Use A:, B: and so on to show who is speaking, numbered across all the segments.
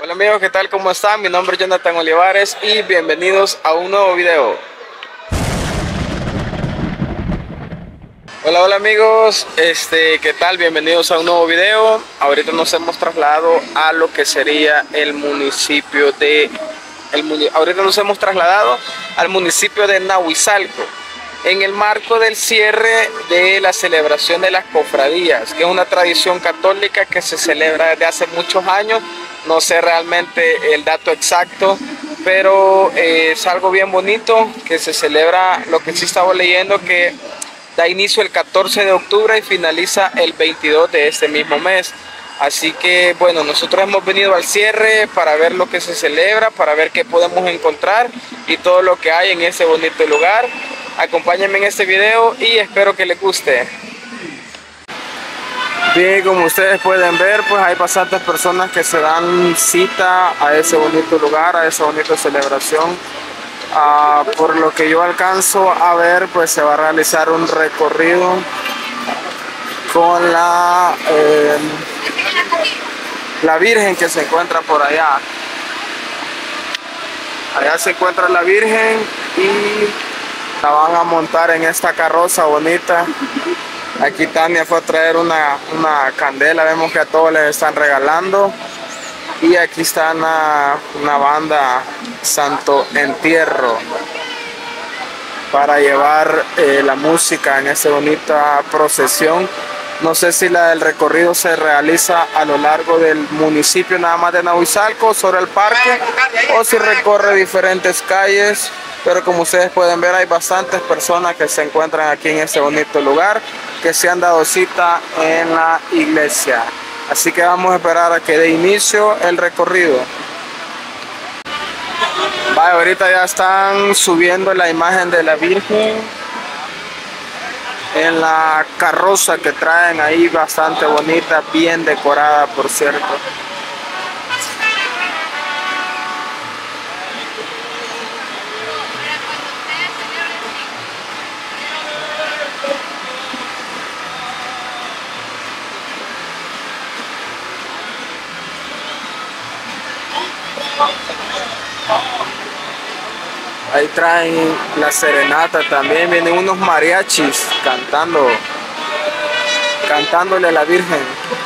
A: Hola amigos, ¿qué tal? ¿Cómo están? Mi nombre es Jonathan Olivares y bienvenidos a un nuevo video. Hola amigos, ¿qué tal? Bienvenidos a un nuevo video. Ahorita nos hemos trasladado a lo que sería el municipio de... Ahorita nos hemos trasladado al municipio de Nahuizalco, en el marco del cierre de la celebración de las cofradías, que es una tradición católica que se celebra desde hace muchos años. No sé realmente el dato exacto, pero es algo bien bonito que se celebra. Lo que sí estaba leyendo, que da inicio el 14 de octubre y finaliza el 22 de este mismo mes. Así que bueno, nosotros hemos venido al cierre para ver lo que se celebra, para ver qué podemos encontrar y todo lo que hay en este bonito lugar. Acompáñenme en este video y espero que les guste. Bien, como ustedes pueden ver, pues hay bastantes personas que se dan cita a ese bonito lugar, a esa bonita celebración. Por lo que yo alcanzo a ver, pues se va a realizar un recorrido con la Virgen que se encuentra por allá. Allá se encuentra la Virgen y la van a montar en esta carroza bonita. Aquí Tania fue a traer una candela, vemos que a todos les están regalando. Y aquí está una banda Santo Entierro para llevar la música en esta bonita procesión. No sé si la del recorrido se realiza a lo largo del municipio nada más de Nahuizalco, sobre el parque, o si recorre diferentes calles. Pero como ustedes pueden ver, hay bastantes personas que se encuentran aquí en este bonito lugar, que se han dado cita en la iglesia. Así que vamos a esperar a que dé inicio el recorrido. Vaya, ahorita ya están subiendo la imagen de la Virgen en la carroza que traen ahí, bastante bonita, bien decorada, por cierto. Ahí traen la serenata también, vienen unos mariachis cantándole a la Virgen.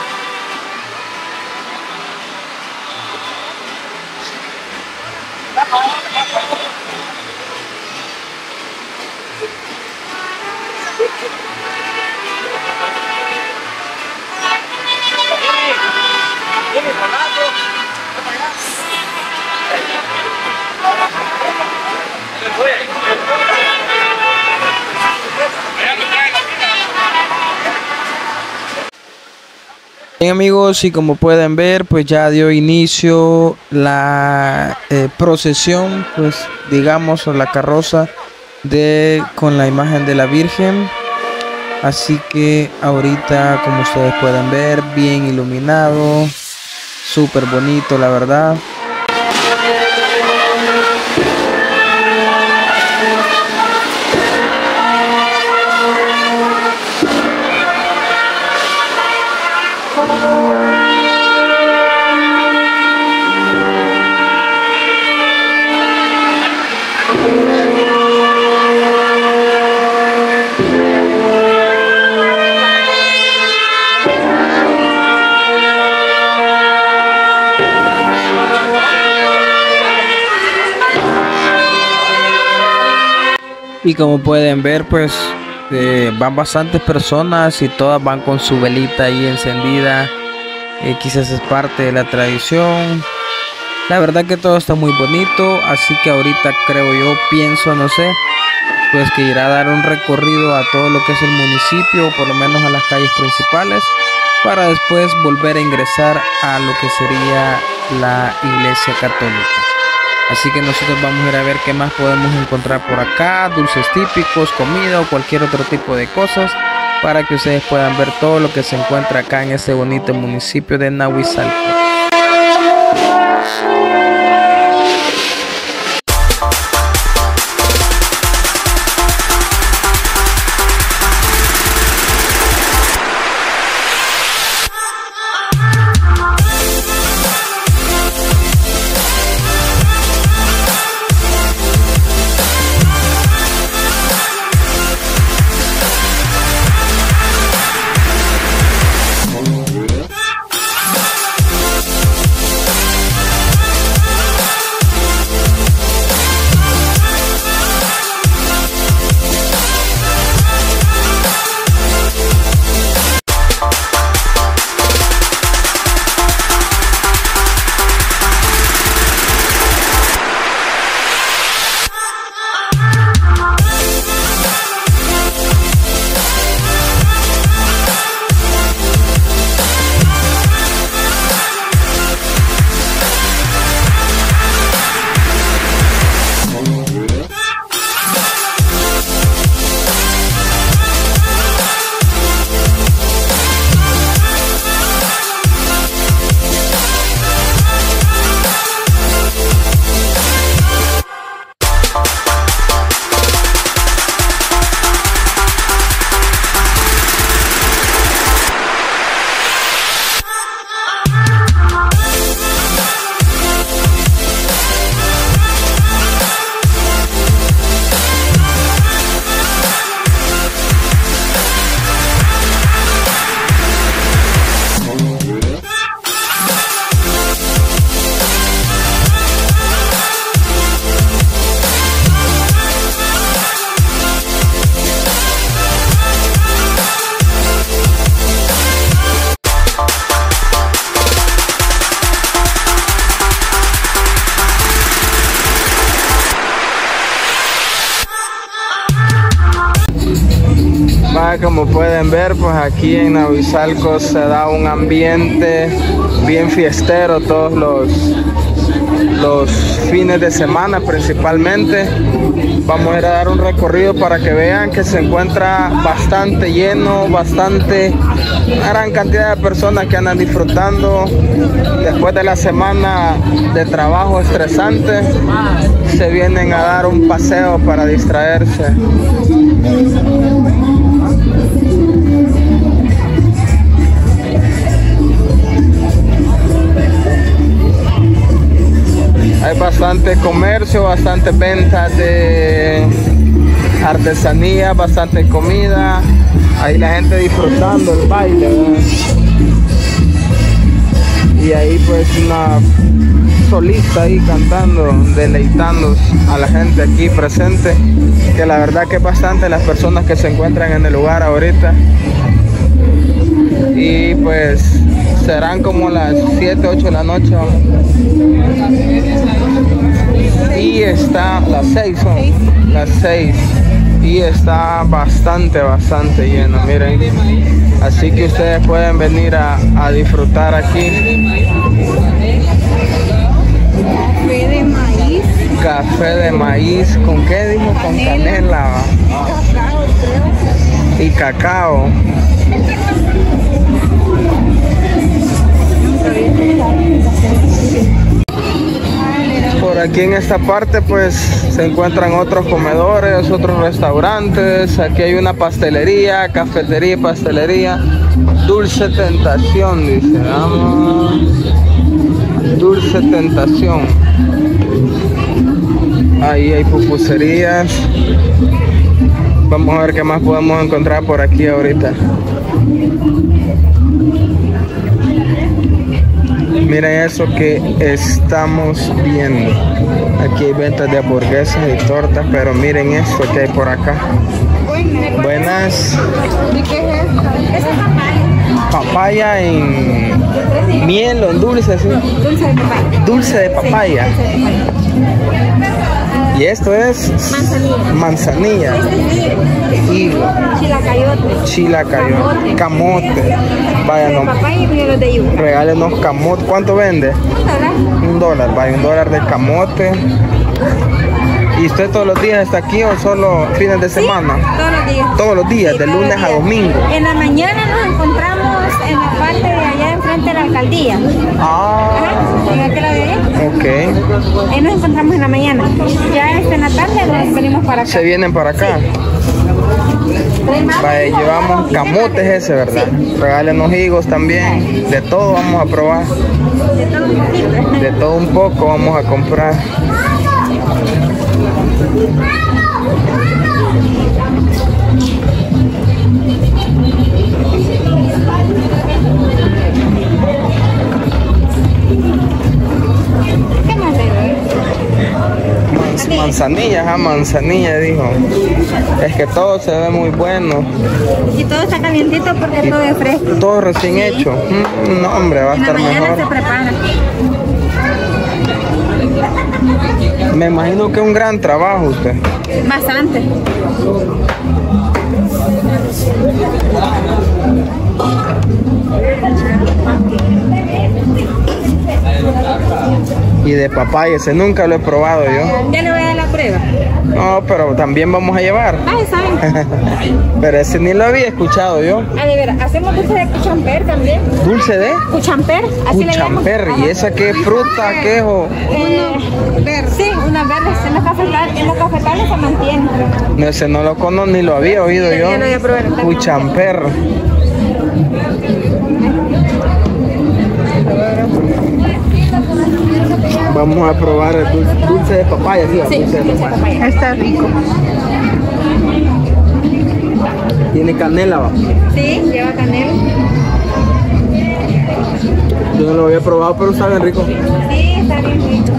A: Bien amigos, y como pueden ver, pues ya dio inicio la procesión, pues digamos, o la carroza con la imagen de la Virgen. Así que ahorita, como ustedes pueden ver, bien iluminado, súper bonito, la verdad. Y como pueden ver, pues van bastantes personas y todas van con su velita ahí encendida. Quizás es parte de la tradición. La verdad que todo está muy bonito, así que ahorita pienso, no sé, pues que irá a dar un recorrido a todo lo que es el municipio, por lo menos a las calles principales, para después volver a ingresar a lo que sería la iglesia católica. Así que nosotros vamos a ir a ver qué más podemos encontrar por acá, dulces típicos, comida o cualquier otro tipo de cosas, para que ustedes puedan ver todo lo que se encuentra acá en este bonito municipio de Nahuizalco. como pueden ver, pues aquí en Nahuizalco se da un ambiente bien fiestero todos los fines de semana principalmente. Vamos a ir a dar un recorrido para que vean que se encuentra bastante lleno, una gran cantidad de personas que andan disfrutando después de la semana de trabajo estresante. Se vienen a dar un paseo para distraerse. Hay bastante comercio, bastante ventas de artesanía, bastante comida. Ahí la gente disfrutando el baile, ¿verdad? Y ahí pues una solista ahí cantando, deleitando a la gente aquí presente, que la verdad que es bastante las personas que se encuentran en el lugar ahorita. Y pues serán como las 7, 8 de la noche, ¿no? Y está las 6, son las 6 y está bastante lleno, miren. Así que ustedes pueden venir a disfrutar aquí.
B: Café de maíz.
A: Café de maíz, ¿con qué dijo? Con canela.
B: Cacao, creo.
A: Y cacao. Por aquí en esta parte pues se encuentran otros comedores, otros restaurantes. Aquí hay una pastelería, cafetería y pastelería. Dulce Tentación, dice. Vamos. Dulce Tentación. Ahí hay pupuserías. Vamos a ver qué más podemos encontrar por aquí ahorita. Miren eso que estamos viendo. Aquí hay ventas de hamburguesas y tortas, pero miren esto que hay por acá. Buenas.
B: ¿Y qué es esto? Esa es papaya.
A: Papaya en miel o en dulce, ¿sí?
B: Dulce de papaya.
A: Dulce de papaya.
B: Sí, dulce de papaya.
A: Y esto es manzanilla. Higo. Chilacayote. Camote. Vaya, no.
B: Papaya y miel de yuca.
A: Regálenos camote. ¿Cuánto vende? $1. Vaya, $1 de camote. ¿Y usted todos los días está aquí o solo fines de semana?
B: Todos los días.
A: Todos los días,
B: Sí,
A: de
B: todos
A: lunes
B: los
A: a
B: días.
A: domingo.
B: En la mañana nos encontramos en la parte de allá enfrente de la alcaldía.
A: Ah,
B: Ajá, en aquel lado de allá.
A: ok.
B: Ahí nos encontramos en la mañana. Ya en la tarde nos venimos para acá.
A: Se vienen para acá. Vaya, llevamos camotes ese, ¿verdad? Regálenos higos también. De todo vamos a probar.
B: De todo un poquito.
A: De todo un poco vamos a comprar.
B: ¿Qué más hay?
A: Manzanilla, manzanilla dijo. Es que todo se ve muy bueno.
B: Y todo está calientito porque todo es fresco.
A: Todo recién hecho. No, hombre, va a
B: En la
A: estar
B: mañana
A: mejor.
B: se prepara.
A: Me imagino que es un gran trabajo usted.
B: Bastante.
A: Y de papaya, ese nunca lo he probado yo.
B: Ya le voy a dar la prueba.
A: No, pero también vamos a llevar.
B: Ah, ¿saben?
A: Pero ese ni lo había escuchado yo.
B: Ah, de veras, hacemos dulce de cuchamper también.
A: ¿Dulce de?
B: Cuchamper, así le llamamos.
A: Cuchamper. ¿Y esa qué fruta, qué o?
B: Verde. Sí, una verde. En los cafetales se mantiene.
A: No, ese no lo conozco ni lo había oído yo.
B: Ya lo voy a probar.
A: Cuchamper. Vamos a probar el dulce de papaya, ¿sí?
B: Sí, dulce de papaya. Está rico.
A: Tiene canela, ¿va?
B: Sí, lleva canela.
A: Yo no lo había probado, pero está bien rico.
B: Sí, está bien rico.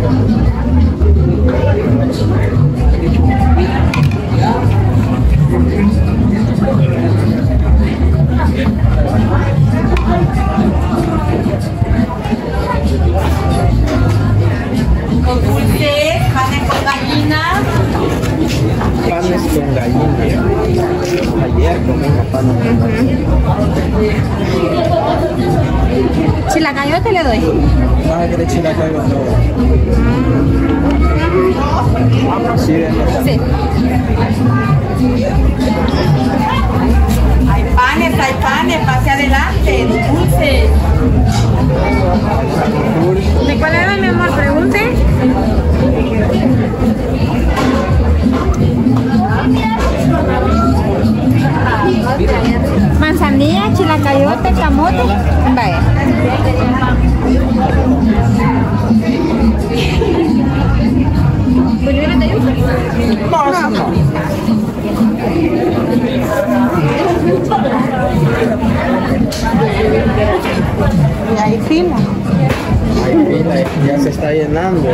B: Con dulces, panes con gallina.
A: Panes con gallina. Ayer comimos.
B: camote le doy.
A: Vas a querer chilacayo todo. Sí,
B: Sí.
C: Hay panes, pase adelante, dulces.
B: ¿De cuál era, mi amor? Pregunte. Manzanilla, chilacayote, camote. Vaya. ¿Buñuelos de yuca?
A: no.
C: Y hay fila.
A: Hay fila, ya se está llenando.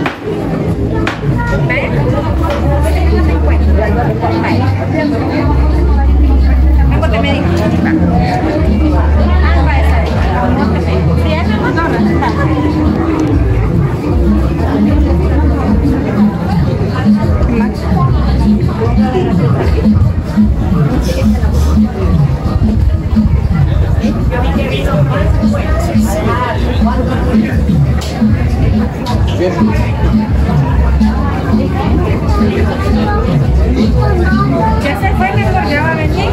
B: Ya se fue, mejor ya va a venir.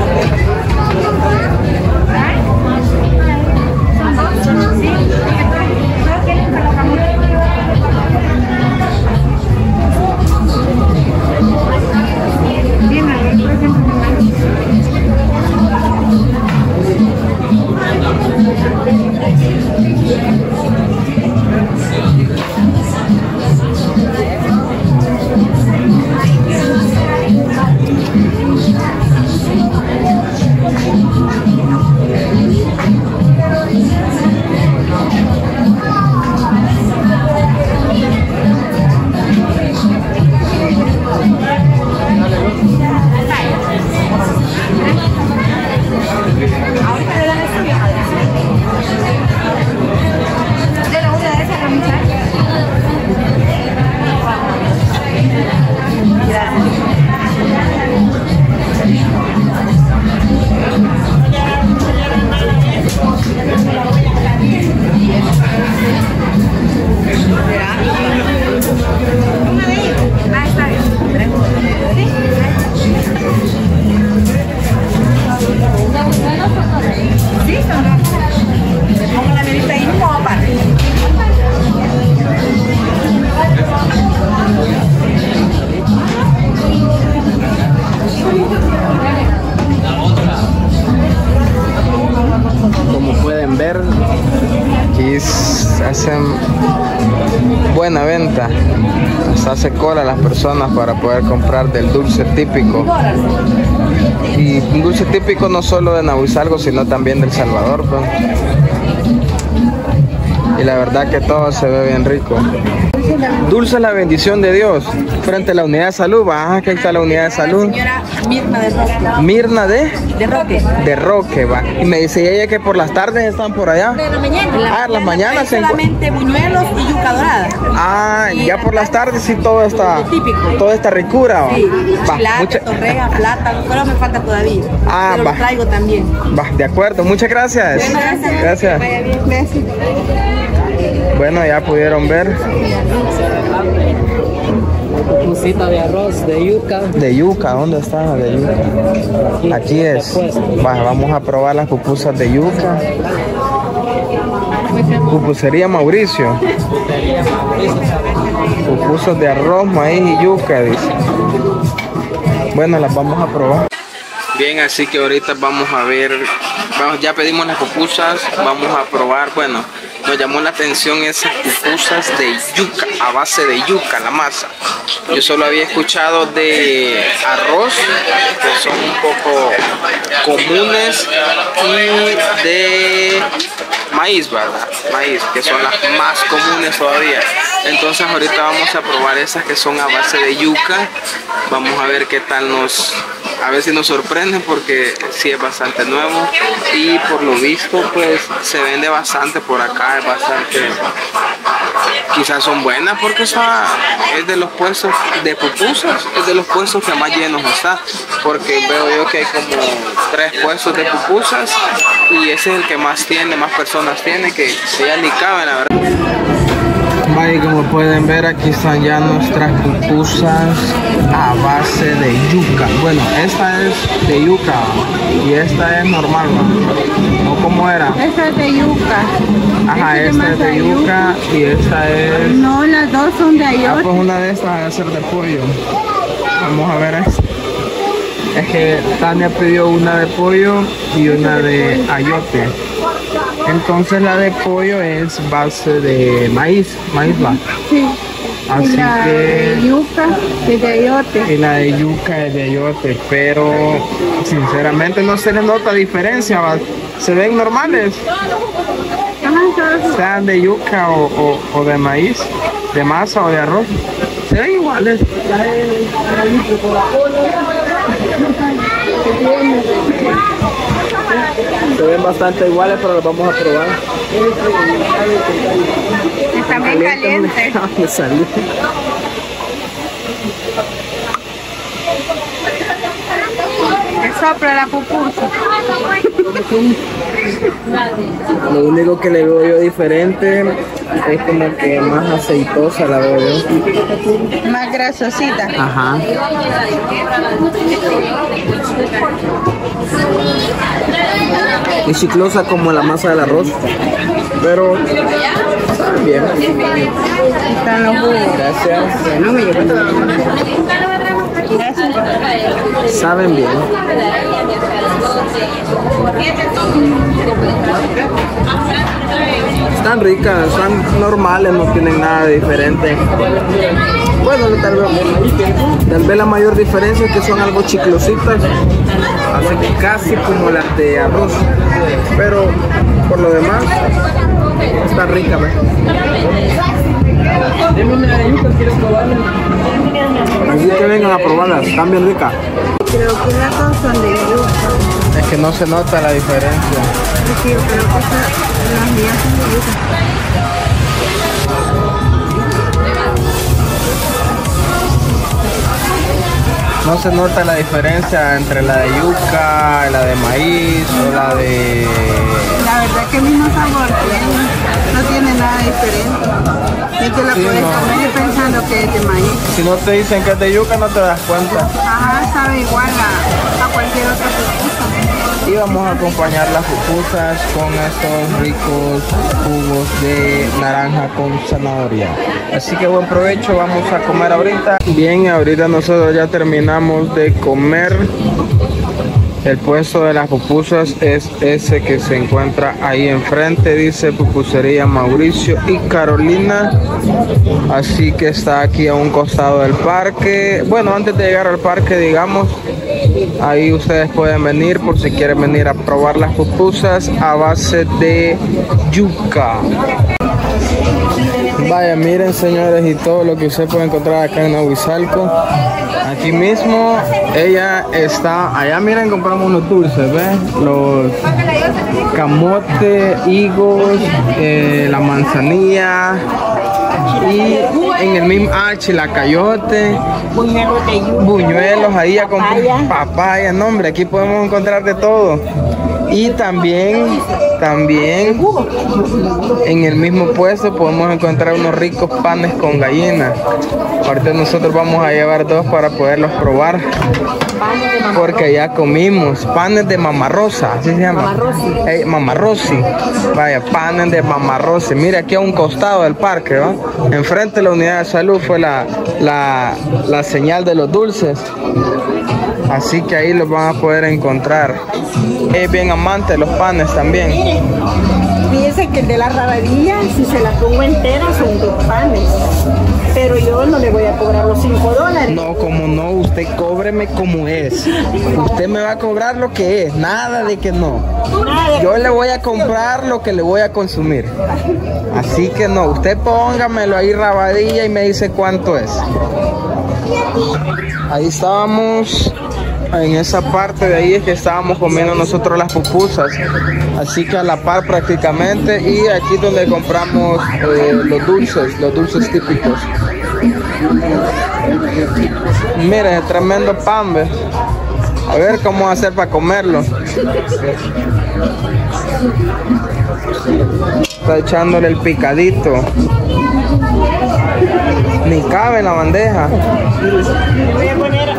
B: Hacen buena venta, se hace cola a las personas para poder comprar del dulce típico, y un dulce típico no solo de Nahuizalgo sino también del Salvador, pues. Y la verdad que todo se ve bien rico. Dulce la bendición de Dios frente a la unidad de salud. Ah, que ahí está la unidad de salud.
C: Señora Mirna de Roque.
A: Mirna de
C: Roque.
A: De Roque, va. Y me dice ella que por las tardes están por allá.
B: De la mañana.
A: Las mañanas se
C: solamente buñuelos y yuca dorada.
A: Ah, y ya por las tardes sí todo está
C: típico.
A: Toda esta ricura, va.
C: Sí,
A: Va,
C: chilate, torreja, plátano, pero me falta todavía.
A: Ah,
C: pero
A: va.
C: lo traigo también.
A: Va, de acuerdo, muchas gracias.
C: Bueno,
A: Gracias.
C: Vaya bien, gracias.
A: Bueno, ya pudieron ver.
D: Pupusita de arroz, de yuca.
A: De yuca, ¿dónde está? De yuca. Aquí es. Va, vamos a probar las pupusas de yuca. Pupusería Mauricio. Pupusas de arroz, maíz y yuca, dice. Bueno, las vamos a probar. Bien, así que ahorita vamos a ver, ya pedimos las pupusas, vamos a probar. Bueno, nos llamó la atención esas pupusas de yuca, a base de yuca, la masa. Yo solo había escuchado de arroz, que son un poco comunes, y de maíz, ¿verdad? Maíz, que son las más comunes todavía. Entonces ahorita vamos a probar esas que son a base de yuca. Vamos a ver qué tal a ver si nos sorprenden, porque sí es bastante nuevo y por lo visto pues se vende bastante por acá, es bastante
B: quizás son buenas porque es de los puestos de pupusas, es de los puestos que más llenos está, porque veo yo que hay como 3 puestos de pupusas y ese es el que más personas tiene, que ya ni caben, la verdad. Vaya, como pueden ver, aquí están ya nuestras pupusas a base de yuca. Bueno, esta es de yuca y esta es normal, ¿no? ¿O cómo era?
C: Esta es de yuca.
B: Ajá, esta es de yuca y esta es...
C: No, las dos son de ayote.
B: Ah, pues una de estas va a ser de pollo. Vamos a ver esta. Es que Tania pidió una de pollo y una de ayote. Entonces la de pollo es base de maíz va.
C: Sí.
B: Así
C: y la
B: que
C: de yuca es de ayote.
B: y la de yuca es de ayote, pero sinceramente no se les nota diferencia, ¿va? Se ven normales, sean de yuca o de maíz, de masa o de arroz, se ven iguales. Se ven bastante iguales, pero los vamos a probar.
C: Están bien calientes.
B: Me salió.
C: Me sopla la pupusa.
B: Lo único que le veo yo diferente es como que más aceitosa la veo yo.
C: Más grasosita.
B: Ajá. Y chiclosa como la masa del arroz, pero saben bien.
C: Están los jugos.
B: Gracias.
C: No me llevo todo. Gracias.
B: Saben bien. Están ricas, están normales, no tienen nada de diferente. Bueno, tal vez la mayor diferencia es que son algo chiclositas, así que casi como las de arroz, pero por lo demás están ricas. Así que vengan a probarlas, están bien ricas.
C: Creo que las dos son de yuca.
B: Es que no se nota la diferencia.
C: Sí, creo que las mías son de yuca.
B: No se nota la diferencia entre la de yuca, la de maíz o la de...
C: La verdad que el mismo sabor tiene, no tiene nada diferente. Es que la
B: Sí,
C: puedes
B: no.
C: comer pensando que es de maíz.
B: Si no te dicen que es de yuca, no te das cuenta.
C: Ajá, sabe igual a cualquier otra pupusa.
B: Y vamos a acompañar las pupusas con estos ricos jugos de naranja con zanahoria. Así que buen provecho, vamos a comer ahorita. Bien, ahorita nosotros ya terminamos de comer. El puesto de las pupusas es ese que se encuentra ahí enfrente, dice Pupusería Mauricio y Carolina. Así que está aquí a un costado del parque. Bueno, antes de llegar al parque, digamos, ahí ustedes pueden venir por si quieren venir a probar las pupusas a base de yuca. Vaya, miren señores, y todo lo que usted puede encontrar acá en Nahuizalco. Aquí mismo ella está, allá miren, compramos unos dulces, ¿ves? Los camote, higos, la manzanilla y en el mismo chilacayote, buñuelos, ahí ya compré papaya, no hombre, aquí podemos encontrar de todo. Y también en el mismo puesto podemos encontrar unos ricos panes con gallina. Ahorita nosotros vamos a llevar 2 para poderlos probar, porque ya comimos panes de Mamá Rosa, así se llama. Mamá Rossi. Vaya, panes de Mamá Rossi. Mira, aquí a un costado del parque, ¿va? Enfrente de la unidad de salud fue la señal de los dulces. Así que ahí los van a poder encontrar. Es bien amante de los panes también.
C: Fíjense que el de la rabadilla, si se la pongo entera, son 2 panes. Pero yo no le voy a cobrar los $5.
B: No, como no, usted cóbreme como es. Usted me va a cobrar lo que es, nada de que no. Yo le voy a comprar lo que le voy a consumir. Así que no, usted póngamelo ahí rabadilla y me dice cuánto es. Ahí estábamos en esa parte de ahí es que estábamos comiendo nosotros las pupusas, así que a la par prácticamente, y aquí donde compramos los dulces típicos. Miren, tremendo pan, ¿ves? A ver cómo hacer para comerlo. Está echándole el picadito. Ni cabe en la bandeja.
C: Le voy a poner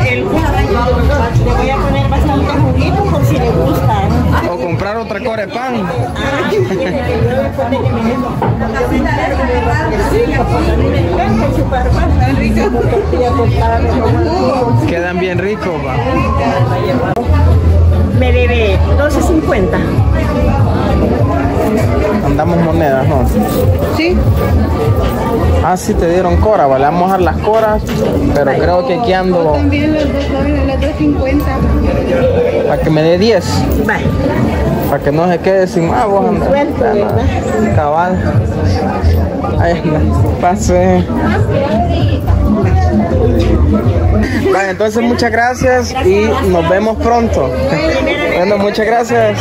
C: bastante juguito por si le gusta.
B: O comprar otra core de pan. Quedan bien ricos, va.
C: Me debe 12.50.
B: Andamos monedas, ¿no?
C: Sí.
B: Ah, sí, te dieron cora, vale, vamos a dar las coras, pero creo que aquí ando...
C: También las 2.50.
B: Para que me dé 10.
C: Vale.
B: Para que no se quede sin más, vos andas. Cabal. Ahí pase. Vale, entonces muchas gracias y nos vemos pronto. Bueno, muchas gracias.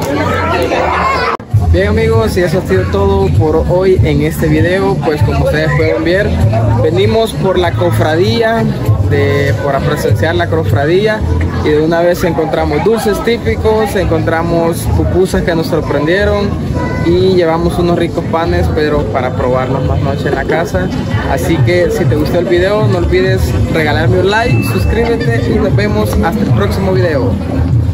B: Bien amigos, y eso ha sido todo por hoy en este video. Pues como ustedes pueden ver, venimos por la cofradía, para presenciar la cofradía, y de una vez encontramos dulces típicos, encontramos pupusas que nos sorprendieron y llevamos unos ricos panes, pero para probarlos más noche en la casa. Así que si te gustó el video, no olvides regalarme un like, suscríbete y nos vemos hasta el próximo video.